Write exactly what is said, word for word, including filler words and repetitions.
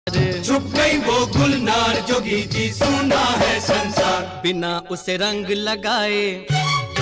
छुप गई वो गुलनार जोगी जी सुना है संसार। बिना उसे रंग लगाए